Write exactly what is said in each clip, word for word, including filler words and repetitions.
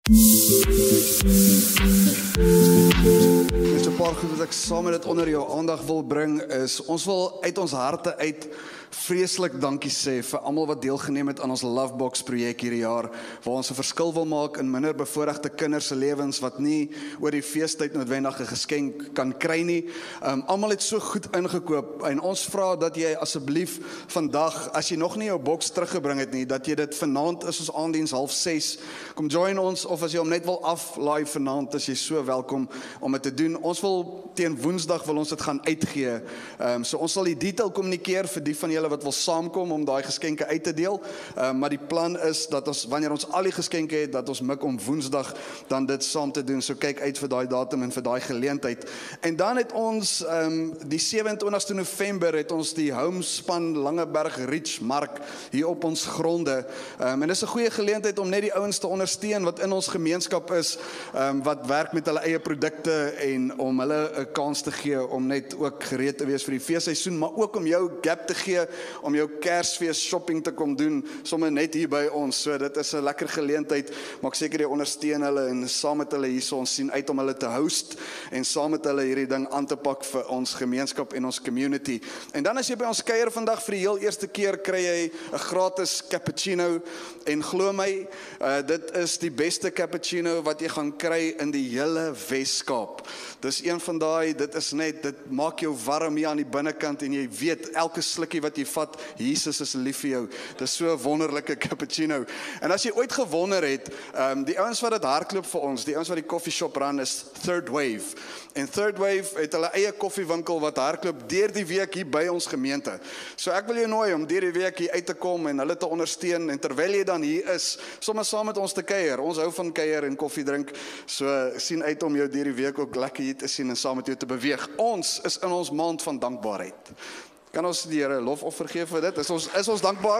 Net 'n paar goed wat ek saam met dit onder jou aandag wil bring is, ons wil uit ons harte uit vreeslik dankie sê vir almal wat deelgeneem het aan ons Lovebox projek hierdie jaar, waar ons 'n verskil wil maak in minder bevoorregte kinders se lewens wat nie oor die feestyd noodwendig 'n geskenk kan kry nie. Um, almal het so goed ingekoop en ons vra dat jy asseblief vandag, as jy nog nie jou boks teruggebring het nie, dat jy dit vanaand is ons aanddiens half ses, kom join ons, of as jy hom net wil aflaai vanaand, is jy so welkom om dit te doen. Ons wil teen Woensdag wil ons dit gaan uitgee. Um, so ons sal die detail kommunikeer vir die van julle wat wil saamkom om daai geskenke uit te deel. Um, maar die plan is dat ons, wanneer ons al die geskenke het, dat ons mik om Woensdag dan dit saam te doen. So kyk uit vir daai datum en vir daai geleentheid. En dan het ons um, die sewe en twintigste November het ons die Homespan Langeberg Reach Mark hier op ons gronde. Um, en dis 'n goeie geleentheid om net die ouens te ondersteun wat in ons gemeenskap is, um, wat werk met hulle eie produkte en om hulle 'n kans te gee om net ook gereed te wees vir die feesseisoen, maar ook om jou gap te gee om jou Kersfees shopping te kom doen, sommer net hier by ons. So dit is 'n lekker geleentheid, maak seker jy ondersteun hulle en saam met hulle hierso, ons sien uit om hulle te host en saam met hulle hierdie ding aan te pak vir ons gemeenskap en ons community. En dan as jy by ons kuier vandag vir die heel eerste keer, kry jy 'n gratis cappuccino en glo my, uh, dit is die beste cappuccino wat jy gaan kry in die hele Weskaap. Dis een van daai, dit is net, dit maak jou warm hier aan die binnekant en jy weet elke slukkie wat jy vat, Jesus is lief vir jou. Dis so 'n wonderlike cappuccino. En as jy ooit gewonder het, um, die ouens wat dit hardloop vir ons, die ouens wat die coffee shop run is Third Wave. En Third Wave het hulle eie koffiewinkel wat hardloop deur die week hier by ons gemeente. So ek wil jou nooi om deur die week hier uit te kom en hulle te ondersteun, en terwyl jy dan hier is, sommer saam met ons te kuier. Ons hou van kuier en koffie drink, so sien uit om jou deur die week ook lekker hier te sien en saam met jou te beweeg. Ons is in ons maand van dankbaarheid. Kan ons die Here lofoffer gee vir dit? Is ons, is ons dankbaar?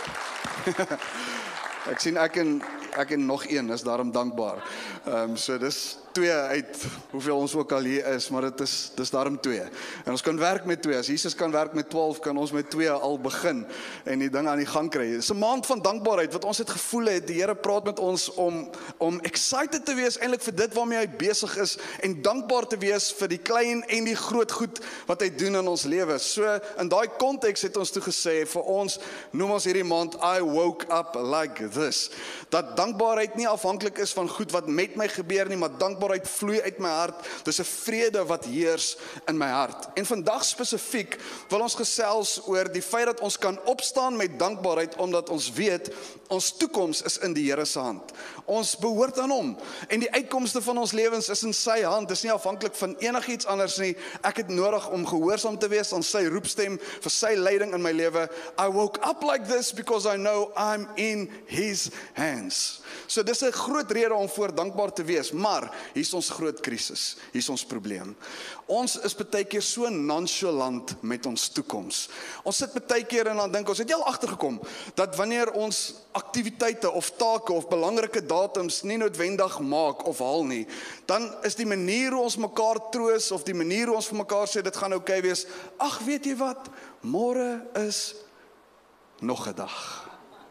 Ek sien ek en, ek en nog een is daarom dankbaar. Um, so dis twee uit hoeveel ons ook al hier is, maar dit is, dis daarom twee. En ons kan werk met twee. As Jesus kan werk met twaalf, kan ons met twee al begin en die ding aan die gang kry. Dis 'n maand van dankbaarheid wat ons het gevoel het, die Here praat met ons om, om excited te wees eintlik vir dit waarmee hy besig is en dankbaar te wees vir die klein en die groot goed wat hy doen in ons lewe. So in daai konteks het ons toe gesê, vir ons noem ons hierdie maand I woke up like this. Dat dankbaarheid nie afhanklik is van goed wat met my gebeur nie, maar dankbaarheid vloei uit my hart. Dis 'n vrede wat heers in my hart. En vandag spesifiek wil ons gesels oor die feit dat ons kan opstaan met dankbaarheid, omdat ons weet ons toekoms is in die Here se hand. Ons behoort aan hom en die uitkomste van ons lewens is in sy hand. Dis nie afhanklik van enigiets anders nie. Ek het nodig om gehoorsaam te wees aan sy roepstem vir sy leiding in my lewe. I woke up like this because I know I'm in his hands. So dis 'n groot rede om voor dankbaar te wees, maar hier's ons groot krisis, hier's ons probleem. Ons is baie keer so nonchalant met ons toekoms. Ons sit baie keer en dan dink ons, het jy al agtergekom dat wanneer ons aktiwiteite of take of belangrike datums nie noodwendig maak of haal nie, dan is die manier hoe ons mekaar troos of die manier hoe ons vir mekaar sê dit gaan oukei wees, ag weet jy wat, môre is nog 'n dag.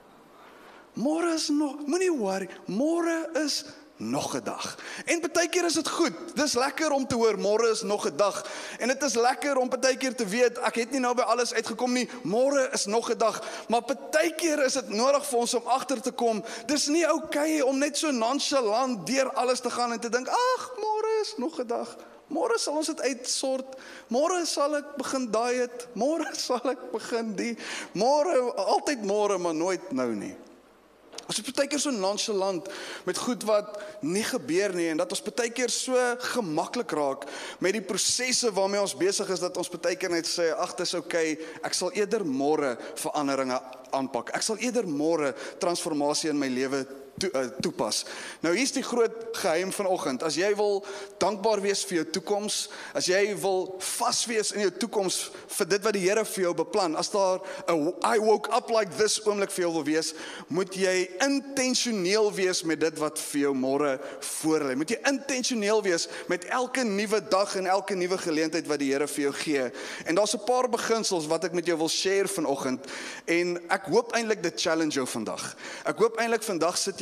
Môre is nog, moenie worry, môre is nog 'n dag. En baie keer is dit goed. Dis lekker om te hoor môre is nog 'n dag. En dit is lekker om baie keer te weet ek het nie nou by alles uitgekom nie. Môre is nog 'n dag. Maar baie keer is dit nodig vir ons om agter te kom. Dis nie oukei om net so nonchalant deur alles te gaan en te dink, ag, môre is nog 'n dag. Môre sal ons dit uitsort. Môre sal ek begin diet. Môre sal ek begin die. Môre, altyd môre, maar nooit nou nie. Ons is baie keer so nonchalant met goed wat nie gebeur nie, en dat ons baie keer so gemaklik raak met die prosesse waarmee ons besig is, dat ons baie keer net sê, ag, dis oukei, ek sal eerder môre veranderinge aanpak. Ek sal eerder môre transformasie in my lewe to, uh, toepas. Nou hier's die groot geheim vanoggend. As jy wil dankbaar wees vir jou toekoms, as jy wil vas wees in jou toekoms vir dit wat die Here vir jou beplan, as daar 'n I woke up like this oomblik vir jou wil wees, moet jy intentioneel wees met dit wat vir jou môre voorlê. Moet jy intentioneel wees met elke nuwe dag en elke nuwe geleentheid wat die Here vir jou gee. En daar's 'n paar beginsels wat ek met jou wil share vanoggend, en ek hoop eintlik dit challenge jou vandag. Ek hoop eintlik vandag sit jy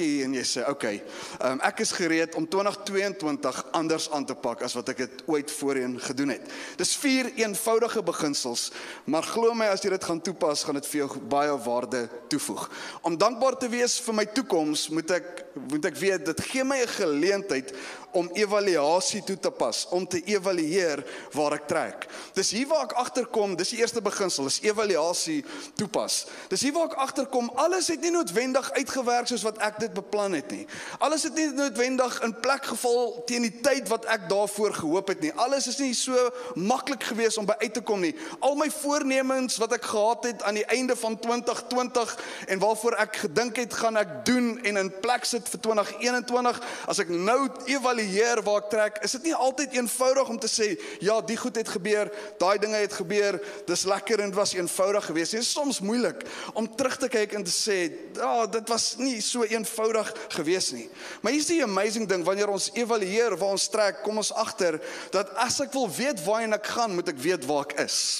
hier en jy sê, oké, okay, um, ek is gereed om twintig tweeëntwintig anders aan te pak as wat ek het ooit voorheen gedoen het. Dis vier eenvoudige beginsels, maar glo my, as jy dit gaan toepas, gaan dit vir jou baie waarde toevoeg. Om dankbaar te wees vir my toekoms, moet ek, moet ek weet, dit gee my 'n geleentheid om evaluasie toe te pas, om te evalueer waar ek trek. Dis hier waar ek agterkom, dis die eerste beginsel, is evaluasie toepas. Dis hier waar ek agterkom, alles het nie noodwendig uitgewerk soos wat ek dit beplan het nie. Alles het nie noodwendig in plek geval teen die tyd wat ek daarvoor gehoop het nie. Alles is nie so maklik gewees om by uit te kom nie. Al my voornemens wat ek gehad het aan die einde van twintig twintig en waarvoor ek gedink het gaan ek doen en in plek sit vir twintig eenentwintig, as ek nou evalueer waar ek trek, is dit nie altyd eenvoudig om te sê, ja, die goed het gebeur, daai dinge het gebeur, dis lekker en dit was eenvoudig geweest. Dit is soms moeilik om terug te kyk en te sê, ja, dit was nie so eenvoudig geweest nie. Maar hier is die amazing ding, wanneer ons evalueer waar ons trek, kom ons agter, dat as ek wil weet waarheen ek gaan, moet ek weet waar ek is.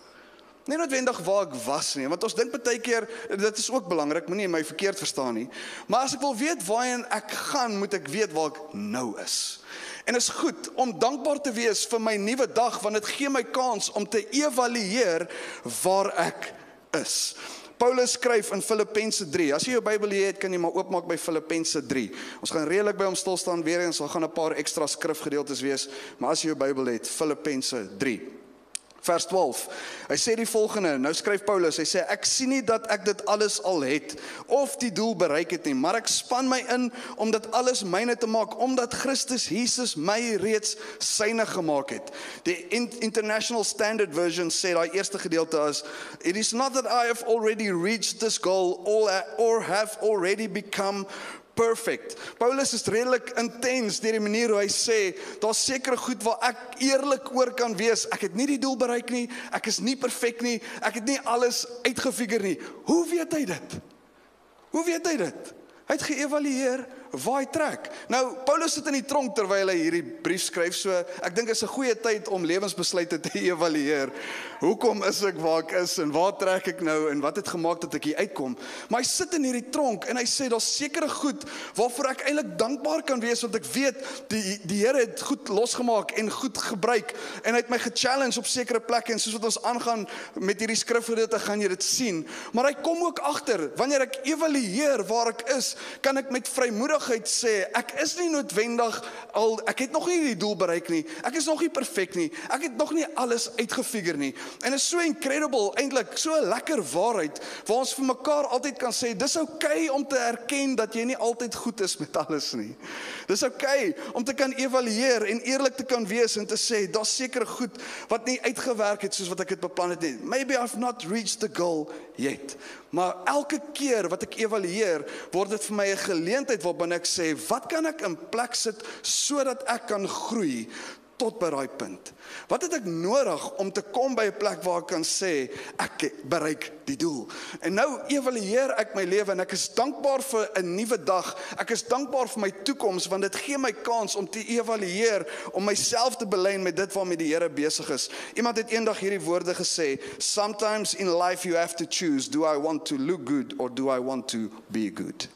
Nie noodwendig waar ek was nie, want ons dink baie keer, dit is ook belangrik, moenie my verkeerd verstaan nie, maar as ek wil weet waarheen ek gaan, moet ek weet waar ek nou is. En is goed om dankbaar te wees vir my nuwe dag, want dit gee my kans om te evalueer waar ek is. Paulus skryf in Filippense drie, as jy jou Bybel het, kan jy maar oopmaak by Filippense drie. Ons gaan redelik by hom stil staan weer eens, ons gaan 'n paar ekstra skrifgedeeltes wees, maar as jy jou Bybel het, Filippense drie. Vers twaalf, hy sê die volgende, nou skryf Paulus, hy sê, ek sien nie dat ek dit alles al het, of die doel bereik het nie, maar ek span my in, om dit alles myne te maak, omdat Christus Jesus my reeds syne gemaak het. Die International Standard Version sê, die eerste gedeelte is, it is not that I have already reached this goal, or have already become perfect. Paulus is redelik intens deur die manier hoe hy sê, daar's sekere goed waar ek eerlik oor kan wees, ek het nie die doel bereik nie, ek is nie perfek nie, ek het nie alles uitgefigure nie. Hoe weet hy dit? Hoe weet hy dit? Hy het geëvalueer waar hy trek. Nou, Paulus sit in die tronk terwyl hy hierdie brief skryf, so ek dink is 'n goeie tyd om lewensbesluite te evalueer. Hoekom is ek waar ek is en waar trek ek nou en wat het gemaak dat ek hier uitkom? Maar hy sit in hierdie tronk en hy sê daar's sekere goed waarvoor ek eintlik dankbaar kan wees, want ek weet die die Here het goed losgemaak en goed gebruik en hy het my gechallenge op sekere plekke en soos wat ons aangaan met hierdie skrifgedeelte gaan jy dit sien. Maar hy kom ook agter, wanneer ek evalueer waar ek is, kan ek met vrymoedigheid sê, ek is nie noodwendig al, ek het nog nie die doel bereik nie, ek is nog nie perfek nie, ek het nog nie alles uitgefigure nie. En is so incredible, eintlik so 'n lekker waarheid, waar ons vir mekaar altyd kan sê, dis okay om te erken dat jy nie altyd goed is met alles nie. Dis okay om te kan evalueer en eerlik te kan wees en te sê, daar's sekere goed wat nie uitgewerk het soos wat ek het beplan het nie. Maybe I've not reached the goal yet. Maar elke keer wat ek evalueer, word dit vir my 'n geleentheid waarbinne ek sê, wat kan ek in plek sit sodat ek kan groei tot by daai punt? Wat het ek nodig om te kom by 'n plek waar ek kan sê, ek bereik die doel? En nou evalueer ek my lewe en ek is dankbaar vir 'n nuwe dag. Ek is dankbaar vir my toekoms, want dit gee my kans om te evalueer, om myself te belyn met dit waarmee die Here besig is. Iemand het eendag hierdie woorde gesê, sometimes in life you have to choose, do I want to look good or do I want to be good?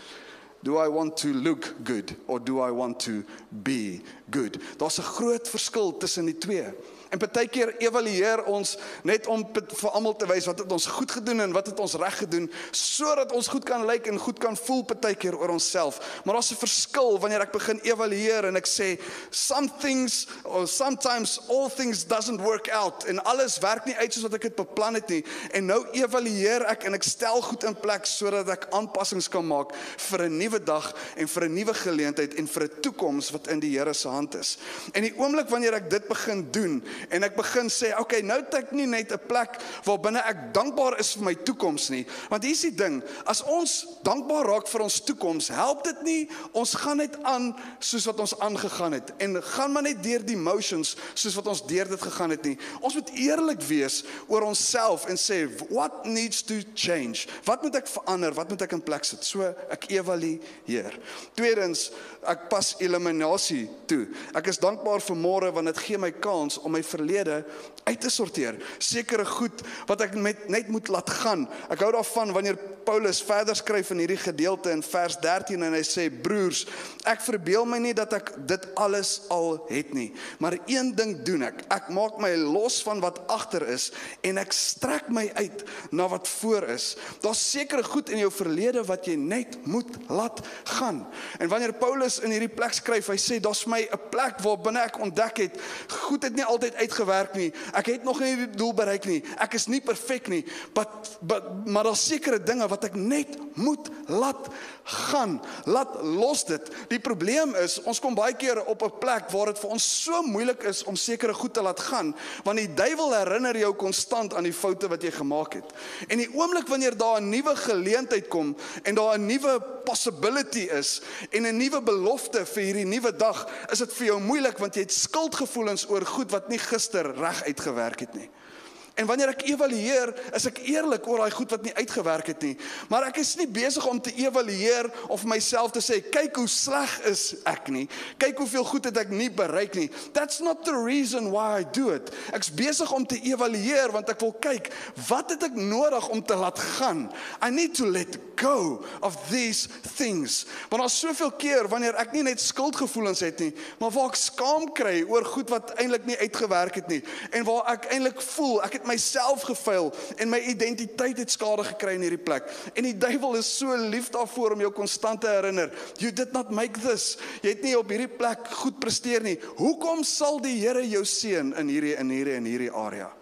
Do I want to look good or do I want to be good? Daar's 'n groot verskil tussen die twee. En partykeer evalueer ons net om vir almal te wys wat het ons goed gedoen en wat het ons reg gedoen, sodat ons goed kan lyk en goed kan voel partykeer oor onsself. Maar daar's 'n verskil wanneer ek begin evalueer en ek sê, some things or sometimes all things doesn't work out en alles werk nie uit soos wat ek het beplan het nie. En nou evalueer ek en ek stel goed in plek sodat ek aanpassings kan maak vir 'n nuwe dag en vir 'n nuwe geleentheid en vir 'n toekoms wat in die Here se hand is. En die oomblik wanneer ek dit begin doen, en ek begin sê, okay, nou het ek nie net 'n plek waarbinne ek dankbaar is vir my toekoms nie. Want hier is die ding, as ons dankbaar raak vir ons toekoms, help dit nie, ons gaan net aan soos wat ons aangegaan het, en gaan maar net deur die motions soos wat ons deur dit gegaan het nie. Ons moet eerlik wees oor onsself en sê, what needs to change? Wat moet ek verander? Wat moet ek in plek sit? So, ek evalueer. die Heer. Tweedens, ek pas eliminasie toe. Ek is dankbaar vir môre want dit gee my kans om my verlede uit te sorteer. Sekere goed wat ek met, net moet laat gaan. Ek hou daarvan wanneer Paulus verder skryf in hierdie gedeelte in vers dertien en hy sê, broers, ek verbeel my nie dat ek dit alles al het nie, maar een ding doen ek. Ek maak my los van wat agter is en ek strek my uit na wat voor is. Daar's sekere goed in jou verlede wat jy net moet laat gaan. En wanneer Paulus in hierdie plek skryf, hy sê, daar's my 'n plek waar binne ek ontdek het, goed het nie altyd uitgewerk nie, ek het nog nie die doel bereik nie, ek is nie perfek nie, but, but, maar daar's sekere dinge wat ek net moet laat gaan, laat los dit. Die probleem is, ons kom baie keer op 'n plek waar dit vir ons so moeilik is om sekere goed te laat gaan, want die duiwel herinner jou konstant aan die foute wat jy gemaak het. En die oomblik wanneer daar 'n nuwe geleentheid kom, en daar 'n nuwe possibility is, en 'n nuwe belofte vir hierdie nuwe dag, is dit vir jou moeilik, want jy het skuldgevoelens oor goed wat nie gister reg uitgewerk het nie. En wanneer ek evalueer, is ek eerlik oor daai goed wat nie uitgewerk het nie. Maar ek is nie besig om te evalueer of myself te sê, kyk hoe sleg is ek nie. Kyk hoeveel goed het ek nie bereik nie. That's not the reason why I do it. Ek's besig om te evalueer, want ek wil kyk, wat het ek nodig om te laat gaan? I need to let go of these things. Want daar's soveel keer, wanneer ek nie net skuldgevoelens het nie, maar waar ek skaam kry oor goed wat eintlik nie uitgewerk het nie. En waar ek eintlik voel, ek het myself gefail en my identiteit het skade gekry in hierdie plek. En die duiwel is so lief daarvoor om jou konstant te herinner. You did not make this. Jy het nie op hierdie plek goed presteer nie. Hoekom sal die Here jou seën in hierdie in hierdie in hierdie area?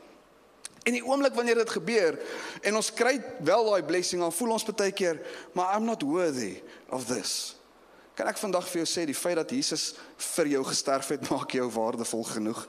En die oomblik wanneer dit gebeur en ons kry wel daai blessing, dan voel ons baie keer, maar I'm not worthy of this. Kan ek vandag vir jou sê, die feit dat Jesus vir jou gesterf het, maak jou waardevol genoeg?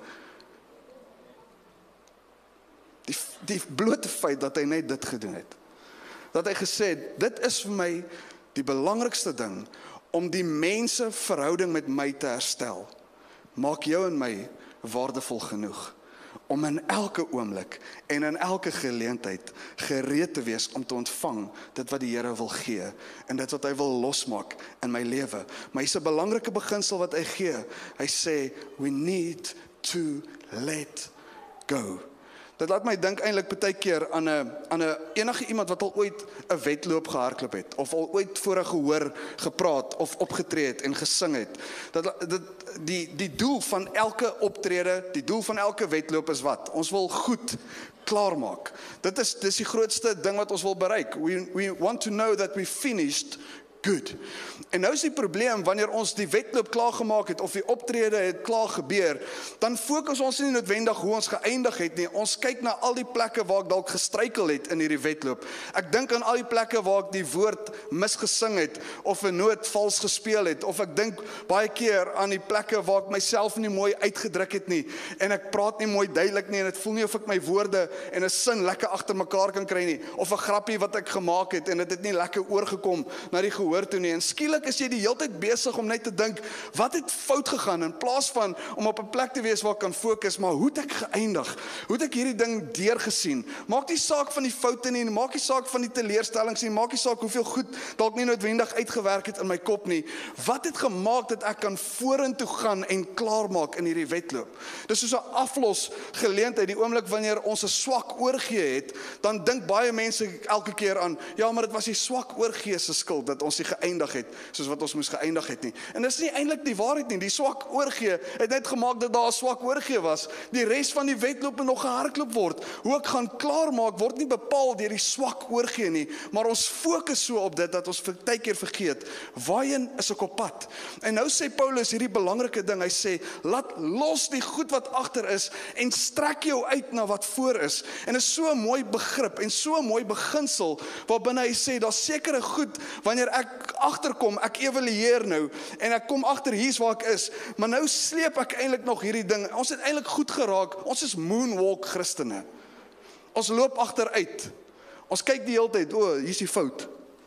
Die, die blote feit dat hy net dit gedoen het. Dat hy gesê het, dit is vir my die belangrikste ding, om die mense verhouding met my te herstel. Maak jou en my waardevol genoeg, om in elke oomblik en in elke geleentheid gereed te wees om te ontvang dit wat die Here wil gee, en dit wat hy wil losmaak in my lewe. Maar hier's 'n belangrike beginsel wat hy gee. Hy sê, we need to let go. Dit laat my dink eintlik baie keer aan 'n aan 'n enige iemand wat al ooit 'n wedloop gehardloop het, of al ooit voor 'n gehoor gepraat of opgetree het en gesing het. Dat dit die die doel van elke optrede, die doel van elke wedloop is wat? Ons wil goed klaarmaak. Dit is dis die grootste ding wat ons wil bereik. We we want to know that we finished good. En nou is die probleem, wanneer ons die wedloop klaar gemaak het, of die optrede het klaar gebeur, dan fokus ons nie noodwendig hoe ons geëindig het nie. Ons kyk na al die plekke waar ek dalk gestruikel het in hierdie wedloop. Ek dink aan al die plekke waar ek die woord misgesing het, of 'n noot vals gespeel het, of ek dink baie keer aan die plekke waar ek myself nie mooi uitgedruk het nie, en ek praat nie mooi duidelik nie, en dit voel nie of ek my woorde en 'n sin lekker agter mekaar kan kry nie, of 'n grappie wat ek gemaak het, en dit het nie lekker oorgekom na die gehoor toe nie. En skielik is jy die hele tyd besig om net te dink, wat het fout gegaan, in plaas van om op 'n plek te wees waar ek kan fokus, maar hoe het ek geëindig? Hoe het ek hierdie ding deurgesien? Maak nie saak van die foute nie, maak nie saak van die teleurstellings nie, maak nie saak hoeveel goed dalk nie noodwendig uitgewerk het in my kop nie. Wat het gemaak dat ek kan vorentoe gaan en klaarmaak in hierdie wedloop? Dis soos 'n aflos geleentheid. Die oomblik wanneer ons 'n swak oorgee het, dan dink baie mense elke keer aan, ja, maar dit was die swak oorgee se skuld dat ons nie geëindig het soos wat ons moes geëindig het nie. En dis nie eintlik die waarheid nie. Die swak oorgee het net gemaak dat daar 'n swak oorgee was. Die res van die wedloop moet nog gehardloop word. Hoe ek gaan klaarmaak word nie bepaal deur die swak oorgee nie, maar ons fokus so op dit dat ons baie keer vergeet, waarheen is ek op pad? En nou sê Paulus hierdie belangrike ding. Hy sê, laat los die goed wat agter is en strek jou uit na wat voor is. En is so 'n mooi begrip en so 'n mooi beginsel waarbinne hy sê, daar's sekere goed wanneer ek agterkom, ek evalueer nou, en ek kom agter hier's waar ek is, maar nou sleep ek eintlik nog hierdie ding. Ons het eintlik goed geraak, ons is moonwalk Christene. Ons loop agteruit. Ons kyk die hele tyd, o, oh, hier's die fout.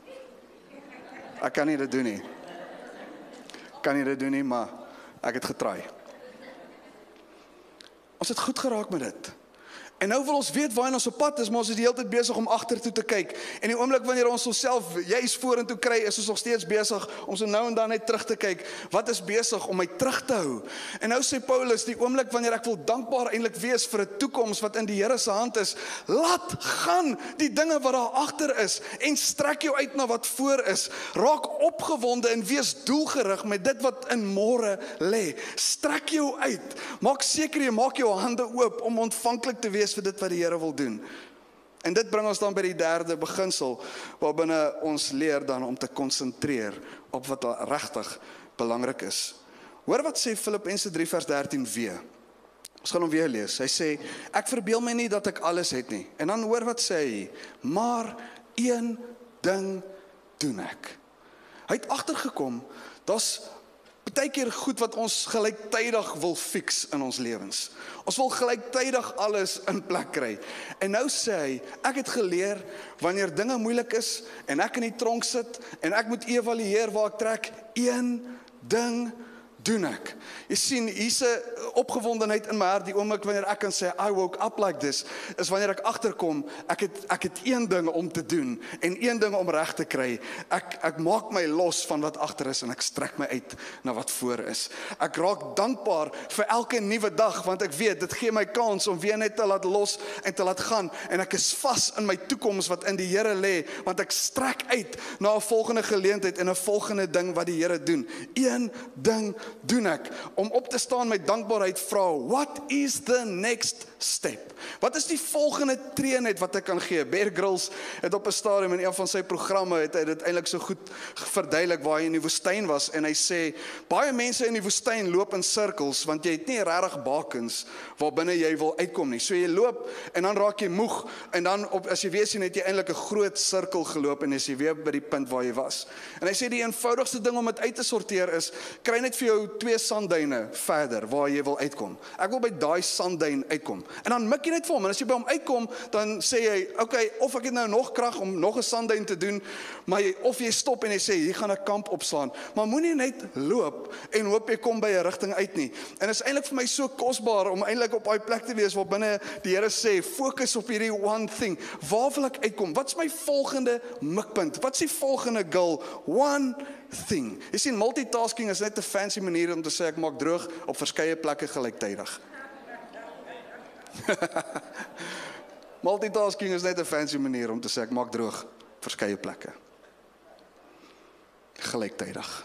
Ek kan nie dit doen nie. Kan nie dit doen nie, maar ek het getry. Ons het goed geraak met dit. En nou wil ons weet waar ons op pad is, maar ons is die hele tyd besig om agtertoe te kyk. En die oomblik wanneer ons onsself juis vorentoe kry, is ons nog steeds besig om so nou en dan net terug te kyk. Wat is besig om my terug te hou? En nou sê Paulus, die oomblik wanneer ek wil dankbaar eintlik wees vir 'n toekoms wat in die Here se hand is, laat gaan die dinge wat daar agter is en strek jou uit na wat voor is. Raak opgewonde en wees doelgerig met dit wat in môre lê. Strek jou uit. Maak seker jy maak jou hande oop om ontvanklik te wees vir dit wat die Here wil doen. En dit bring ons dan by die derde beginsel, waarbinne ons leer dan om te konsentreer op wat regtig belangrik is. Hoor wat sê Filippense drie vers dertien weer. Ons gaan hom weer lees. Hy sê, ek verbeel my nie dat ek alles het nie. En dan hoor wat sê hy, maar een ding doen ek. Hy het agtergekom, daar's baie keer goed wat ons gelyktydig wil fix in ons lewens. Ons wil gelyktydig alles in plek kry. En nou sê hy, ek het geleer, wanneer dinge moeilik is, en ek in die tronk sit, en ek moet evalueer waar ek trek, een ding doen ek. Jy sien, hier's 'n opgewondenheid in my hart, die oomblik wanneer ek kan sê, I woke up like this, is wanneer ek agterkom, ek het, ek het een ding om te doen, en een ding om reg te kry. Ek, ek maak my los van wat agter is, en ek strek my uit na wat voor is. Ek raak dankbaar vir elke nuwe dag, want ek weet, dit gee my kans om weer net te laat los en te laat gaan, en ek is vas in my toekoms wat in die Here lê, want ek strek uit na 'n volgende geleentheid en 'n volgende ding wat die Here doen. Een ding doen ek, om op te staan met dankbaarheid vra, what is the next step? Wat is die volgende tree net wat ek kan gee? Bear Grylls het op 'n stadium in een van sy programme, het hy dit eintlik so goed verduidelik waar hy in die woestyn was, en hy sê, baie mense in die woestyn loop in sirkels, want jy het nie regtig bakens waarbinne jy wil uitkom nie. So jy loop, en dan raak jy moeg, en dan, op, as jy weer sien, het jy eintlik 'n groot sirkel geloop, en is jy weer by die punt waar jy was. En hy sê, die eenvoudigste ding om dit uit te sorteer is, kry net vir jou twee sandduine verder, waar jy wil uitkom. Ek wil by daai sandduin uitkom. En dan mik jy net vir hom, en as jy by hom uitkom, dan sê jy, okay, of ek het nou nog krag om nog 'n sandduin te doen, maar jy, of jy stop en jy sê, hier gaan ek kamp opslaan. Maar moenie net loop, en hoop jy kom by 'n rigting uit nie. En is eintlik vir my so kosbaar, om eintlik op daai plek te wees, waar binne die Here sê, fokus op hierdie one thing. Waar wil ek uitkom? Wat's my volgende mikpunt? Wat's die volgende goal? One thing. Jy sien, multitasking is net 'n fancy manier om te sê, ek maak droog op verskeie plekke gelyktydig. Multitasking is net 'n fancy manier om te sê, ek maak droog verskeie plekke gelyktydig.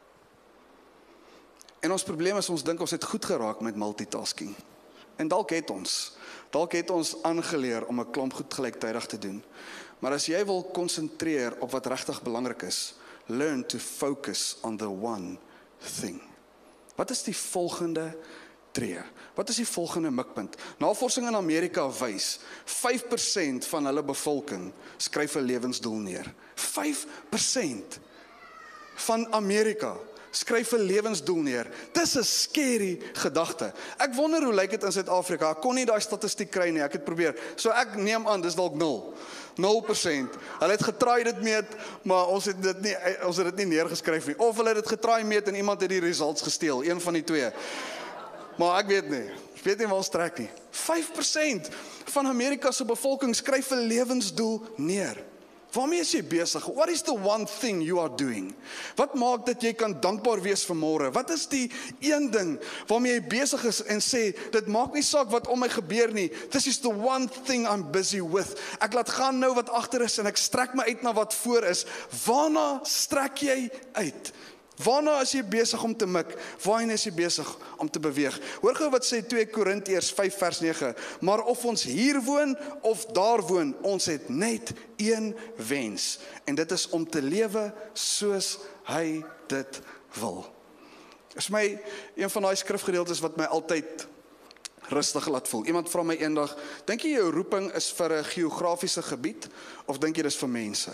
En ons probleem is, ons dink ons het goed geraak met multitasking. En dalk het ons, dalk het ons aangeleer om 'n klomp goed gelyktydig te doen. Maar as jy wil konsentreer op wat regtig belangrik is, learn to focus on the one thing. Wat is die volgende tree? Wat is die volgende mikpunt? Navorsing in Amerika wys, vyf persent van hulle bevolking skryf 'n lewensdoel neer. vyf persent van Amerika skryf 'n lewensdoel neer. Dis 'n scary gedagte. Ek wonder hoe lyk dit in Suid-Afrika. Ek kon nie daai statistiek kry nie, ek het probeer. So ek neem aan, dis dalk nul. nul persent. Hulle het getraai dit meet, maar ons het dit nie, ons het dit nie neergeskryf nie. Of hulle het dit getraai meet en iemand het die results gesteel, een van die twee. Maar ek weet nie, ek weet nie waar ons trek nie. vyf persent van Amerika se bevolking skryf 'n lewensdoel neer. Waarmee is jy besig? What is the one thing you are doing? Wat maak dat jy kan dankbaar wees vir môre? Wat is die een ding waarmee jy besig is en sê, dit maak nie saak wat om my gebeur nie. This is the one thing I'm busy with. Ek laat gaan nou wat agter is en ek strek my uit na wat voor is. Waarna strek jy uit? Waarna is jy besig om te mik? Waarheen is jy besig om te beweeg? Hoor gou wat sê twee Korintiërs vyf vers nege. Maar of ons hier woon of daar woon, ons het net een wens. En dit is om te lewe soos hy dit wil. Is my een van daai skrifgedeeltes wat my altyd rustig laat voel. Iemand vra my eendag, dink jy jou roeping is vir 'n geografiese gebied of dink jy dis vir mense?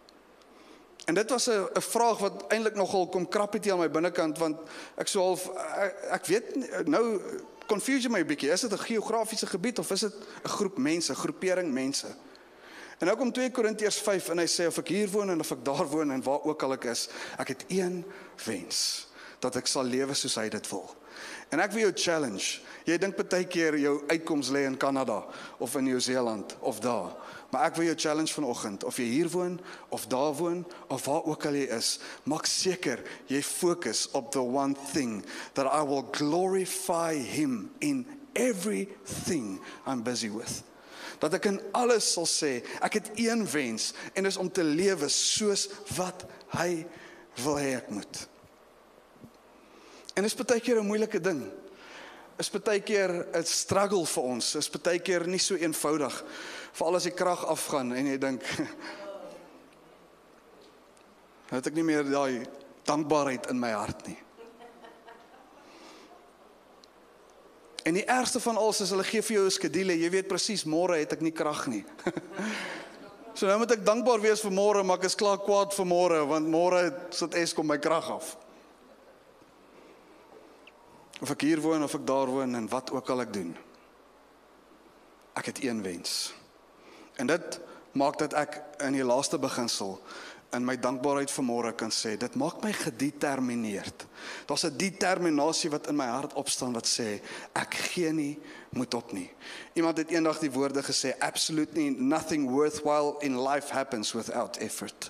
En dit was 'n 'n vraag wat eintlik nogal kom krap het hier aan my binnekant, want ek so half, ek, ek weet, nou confuse my 'n bietjie, is dit 'n geografiese gebied of is dit 'n groep mense, 'n groepering mense? En nou kom twee Korintiërs vyf en hy sê, of ek hier woon en of ek daar woon en waar ook al ek is, ek het een wens, dat ek sal lewe soos hy dit wil. En ek wil jou challenge. Jy dink partykeer jou uitkoms lê in Kanada of in Nieu-Seeland of daar. Maar ek wil jou challenge vanoggend, of jy hier woon of daar woon of waar ook al jy is, maak seker jy fokus op the one thing that I will glorify him in everything I'm busy with. Dat ek in alles sal sê, ek het een wens en dis om te lewe soos wat hy wil hê ek moet. En dis partykeer 'n moeilike ding. Is partykeer 'n struggle vir ons. Is partykeer nie so eenvoudig. Veral as die krag afgaan en jy dink nou het ek nie meer daai dankbaarheid in my hart nie. En die ergste van alles is hulle gee vir jou 'n skedule. Jy weet presies môre het ek nie krag nie. So nou moet ek dankbaar wees vir môre, maar ek is klaar kwaad vir môre want môre sit Eskom my krag af. Of ek hier woon, of ek daar woon, en wat ook al ek doen. Ek het een wens. En dit maak dat ek in die laaste beginsel, in my dankbaarheid vanmôre kan sê, dit maak my gedetermineerd. Daar's 'n determinasie wat in my hart opstaan wat sê, ek gee nie, moet op nie. Iemand het eendag die woorde gesê, absolutely nothing worthwhile in life happens without effort.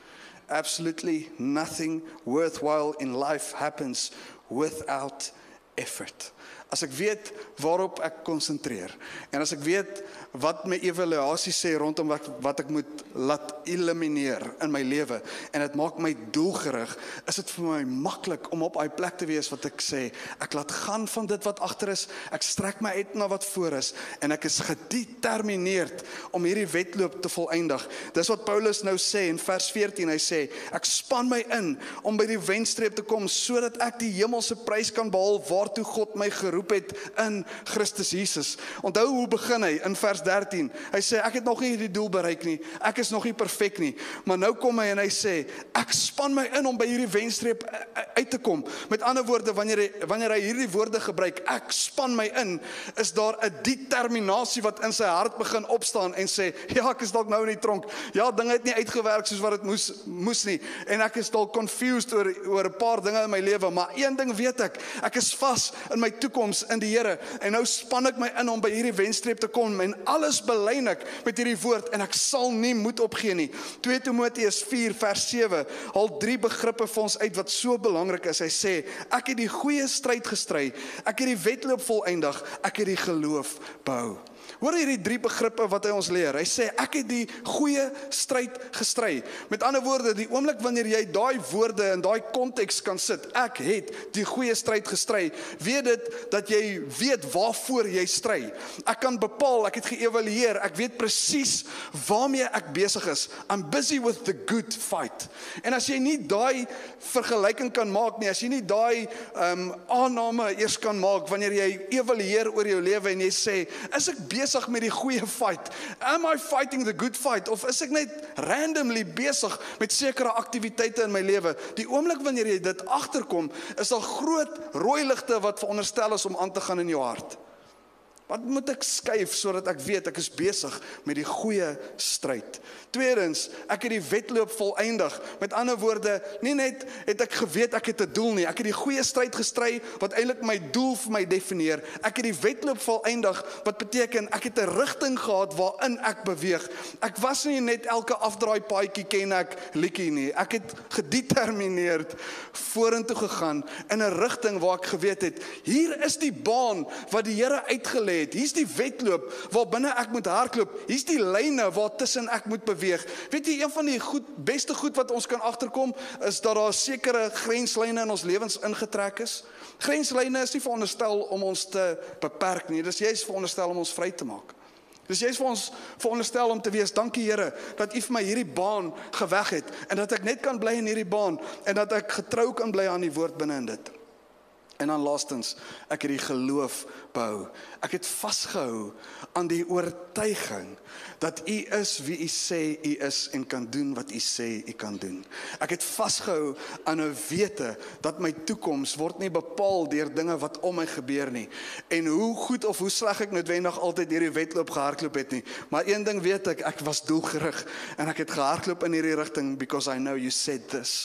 Absolutely nothing worthwhile in life happens without effort. As ek weet waarop ek konsentreer, en as ek weet wat my evaluasie sê rondom wat, wat ek moet laat elimineer in my lewe, en dit maak my doelgerig, is dit vir my maklik om op daai plek te wees wat ek sê, ek laat gaan van dit wat agter is, ek strek my uit na wat voor is, en ek is gedetermineerd om hierdie wedloop te voleindig. Dis wat Paulus nou sê in vers veertien, hy sê, ek span my in om by die wenstreep te kom, sodat ek die hemelse prys kan behaal, waartoe God my geroep het in Christus Jesus. Onthou hoe begin hy in vers dertien, hy sê, ek het nog nie die doel bereik nie, ek is nog nie perfek nie, maar nou kom hy en hy sê, ek span my in om by hierdie wenstreep uit te kom. Met ander woorde, wanneer hy, wanneer hy hierdie woorde gebruik, ek span my in, is daar 'n determinasie wat in sy hart begin opstaan en sê, ja, ek is dalk nou in die tronk, ja, dinge het nie uitgewerk soos wat dit moes, moes nie, en ek is dalk confused oor, oor 'n paar dinge in my lewe, maar een ding weet ek, ek is vas in my toekoms in die Here, en nou span ek my in om by hierdie wenstreep te kom, en alles belyn ek met hierdie woord, en ek sal nie moed opgee nie. twee Timoteus vier vers sewe, haal drie begrippe vir ons uit wat so belangrik is. Hy sê, ek het die goeie stryd gestry, ek het die wedloop voleindig, ek het die geloof behou. Hoor hierdie drie begrippe wat hy ons leer. Hy sê, ek het die goeie stryd gestry. Met ander woorde, die oomblik wanneer jy daai woorde in daai konteks kan sit, ek het die goeie stryd gestry, weet dit dat jy weet waarvoor jy stry. Ek kan bepaal, ek het geëvalueer, ek weet presies waarmee ek besig is. I'm busy with the good fight. En as jy nie daai vergelyking kan maak nie, as jy nie daai um, aanname eers kan maak, wanneer jy evalueer oor jou lewe en jy sê, is ek besig met die goeie fight? Am I fighting the good fight? Of is ek net randomly besig met sekere aktiwiteite in my lewe? Die oomblik wanneer jy dit agterkom, is daar groot rooi ligte wat veronderstel is om aan te gaan in jou hart. Wat moet ek skuif sodat ek weet ek is besig met die goeie stryd? Tweedens, ek het die wedloop voleindig. Met ander woorde, nie net het ek geweet ek het 'n doel nie, ek het die goeie stryd gestry wat eintlik my doel vir my definieer. Ek het die wedloop voleindig wat beteken ek het 'n rigting gehad waarin ek beweeg. Ek was nie net elke afdraai paadjie ken ek liedjie nie. Ek het gedetermineerd vorentoe gegaan in 'n rigting waar ek geweet het, hier is die baan wat die Here uitgelê het. Hier's die wedloop waar binne ek moet hardloop. Hier's die lyne waar tussen ek moet beweeg. Weet jy, een van die goed, beste goed wat ons kan agterkom, is dat daar sekere grenslyne in ons lewens ingetrek is. Grenslyne is nie veronderstel om ons te beperk nie, dis juist veronderstel om ons vry te maak. Dis juist vir ons veronderstel om te wees, dankie Here, dat U vir my hierdie baan geweg het, en dat ek net kan bly in hierdie baan, en dat ek getrou kan bly aan die woord binne in dit. En dan laastens, ek het die geloof behou. Ek het vasgehou aan die oortuiging dat U is wie U sê U is en kan doen wat U sê U kan doen. Ek het vasgehou aan 'n wete dat my toekoms word nie bepaal deur dinge wat om my gebeur nie. En hoe goed of hoe sleg ek noodwendig altyd hierdie wedloop gehardloop het nie. Maar een ding weet ek, ek was doelgerig en ek het gehardloop in hierdie rigting because I know you said this.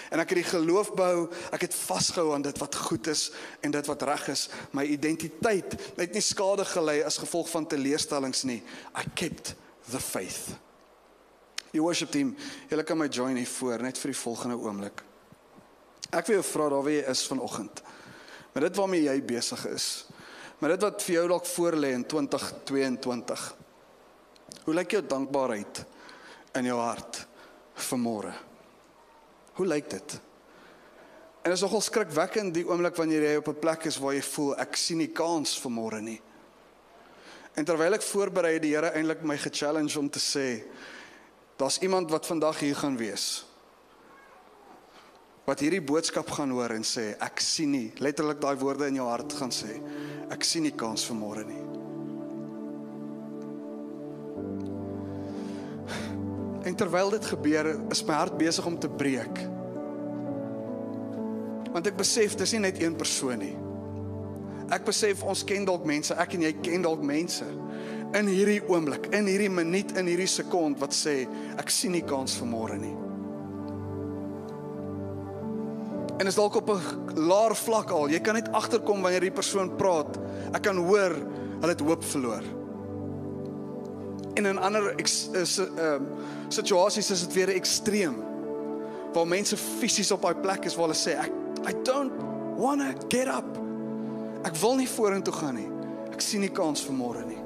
En ek het die geloof bou, ek het vasgehou aan dit wat goed is en dit wat reg is. My identiteit het nie skade gelei as gevolg van teleurstellings nie. I kept the faith. Die worship team, julle kan my join hier voor, net vir die volgende oomblik. Ek wil jou vra daar waar jy is vanoggend. Met dit waarmee jy besig is. Met dit wat vir jou dalk voorlê in twintig tweeëntwintig. Hoe lyk jou dankbaarheid in jou hart vanmôre? Hoe lyk dit? En is nogal skrikwekkend die oomblik wanneer jy op 'n plek is waar jy voel, ek sien nie kans vanmôre nie. En terwyl ek voorberei het die Here eintlik my gechallenge om te sê, daar's iemand wat vandag hier gaan wees, wat hierdie boodskap gaan hoor en sê, ek sien nie, letterlik daai woorde in jou hart gaan sê, ek sien nie kans vanmôre nie. En terwyl dit gebeur, is my hart besig om te breek. Want ek besef, dis nie net een persoon nie. Ek besef, ons ken dalk mense, ek en jy ken dalk mense, in hierdie oomblik, in hierdie minuut, in hierdie sekond, wat sê, ek sien nie kans vanmôre nie. En is dalk op 'n laer vlak al, jy kan net agterkom wanneer die persoon praat, ek kan hoor, hulle het hoop verloor. En in ander uh, situasies is dit weer ekstreem, waar mense fisies op daai plek is, waar hulle sê, ek, I don't wanna get up. Ek wil nie vorentoe gaan nie. Ek sien nie kans vanmôre nie.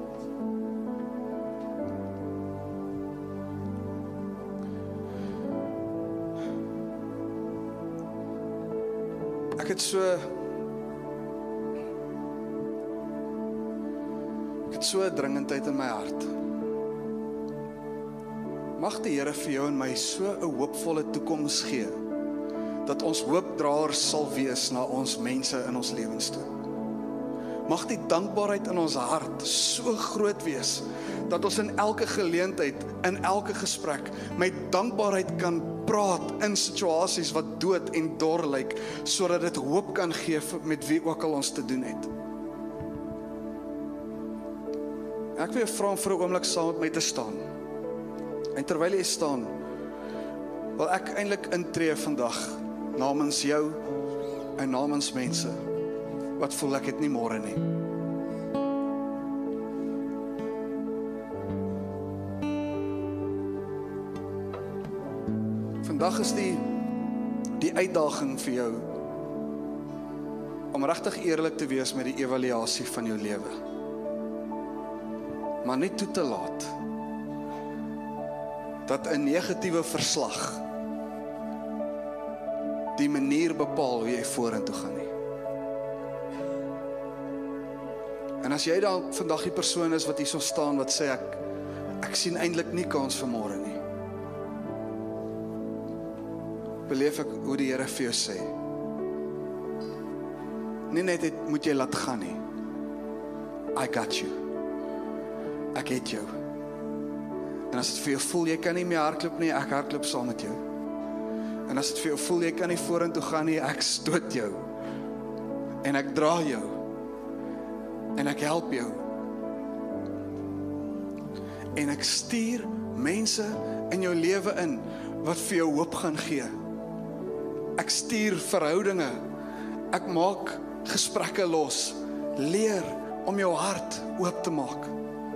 Ek het so Ek het so 'n dringendheid in my hart. Mag die Here vir jou en my so 'n hoopvolle toekoms gee, dat ons hoopdraers sal wees na ons mense in ons lewens toe. Mag die dankbaarheid in ons hart so groot wees, dat ons in elke geleentheid, in elke gesprek, met dankbaarheid kan praat in situasies wat dood en dor lyk, sodat dit hoop kan gee met wie ook al ons te doen het. Ek wil jou vra om vir 'n oomblik saam met my te staan. En terwyl jy staan, wil ek eintlik intree vandag namens jou en namens mense wat voel ek het nie môre nie. Vandag is die die uitdaging vir jou om regtig eerlik te wees met die evaluasie van jou lewe. Maar nie toe te laat dat 'n negatiewe verslag die manier bepaal hoe jy vorentoe gaan nie. En as jy dan vandag die persoon is wat hier so staan wat sê ek ek sien eintlik nie kans vir môre nie. Beleef ek hoe die Here vir jou sê. Nie net dit moet jy laat gaan nie. I got you. Ek het jou. En as dit vir jou voel jy kan nie meer hardloop nie, ek hardloop saam met jou. En as dit vir jou voel jy kan nie vorentoe gaan nie, ek stoot jou. En ek dra jou. En ek help jou. En ek stuur mense in jou lewe in wat vir jou hoop gaan gee. Ek stuur verhoudinge. Ek maak gesprekke los. Leer om jou hart oop te maak.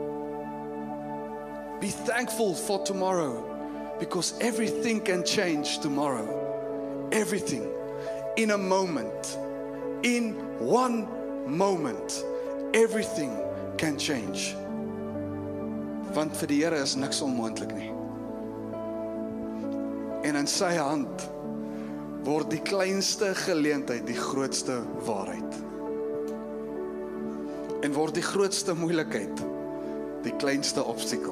Be thankful for tomorrow, because everything can change tomorrow. Everything. In a moment. In one moment. Everything can change. Want vir die Here is niks onmoontlik nie. En in sy hand word die kleinste geleentheid die grootste waarheid. En word die grootste moeilikheid die kleinste obstakel.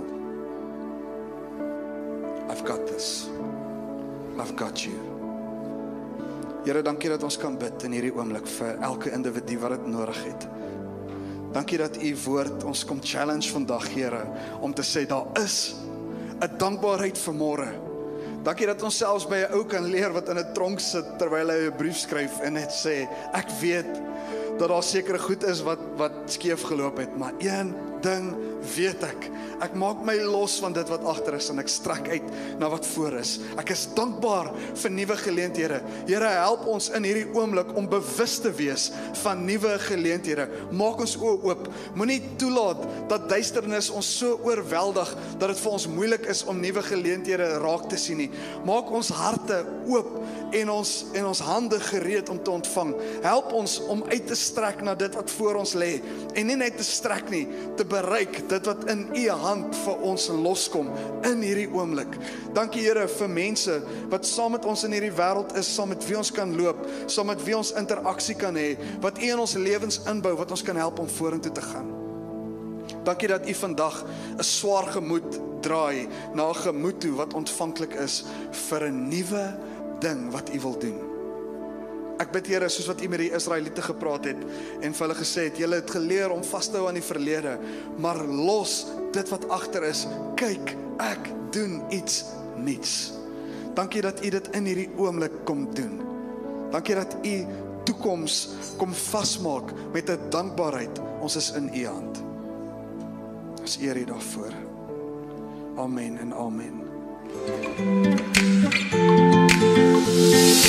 I've got this. I've got you. Here, dankie dat ons kan bid in hierdie oomblik vir elke individu wat dit nodig het. Dankie dat u woord ons kom challenge vandag, Here, om te sê daar is 'n dankbaarheid vir môre. Dankie dat ons selfs by 'n ou kan leer wat in 'n tronk sit terwyl hy 'n brief skryf en net sê, ek weet dat daar sekere goed is wat, wat skeef geloop het, maar een ding weet ek, ek maak my los van dit wat agter is, en ek strek uit na wat voor is. Ek is dankbaar vir nuwe geleenthede. Here, help ons in hierdie oomblik om bewus te wees van nuwe geleenthede. Maak ons oë oop. Moenie toelaat dat duisternis ons so oorweldig, dat dit vir ons moeilik is om nuwe geleenthede raak te sien nie. Maak ons harte oop, en ons, en ons hande gereed om te ontvang. Help ons om uit te strek na dit wat voor ons lê, en nie net te strek nie, te bereik dit wat in u hand vir ons loskom in hierdie oomblik. Dankie Here vir mense wat saam met ons in hierdie wêreld is, saam met wie ons kan loop, saam met wie ons interaksie kan hê, wat u in ons lewens inbou, wat ons kan help om vorentoe te gaan. Dankie dat u vandag 'n swaar gemoed draai na 'n gemoed toe wat ontvanklik is vir 'n nuwe ding wat u wil doen. Ek bid Here, soos wat u met die Israeliete gepraat het en vir hulle gesê het, julle het geleer om vas te hou aan die verlede, maar los dit wat agter is. Kyk, ek doen iets nuuts. Dankie dat u dit in hierdie oomblik kom doen. Dankie dat u toekoms kom vasmaak met 'n dankbaarheid. Ons is in u hand. Ons eer u daarvoor. Amen en amen.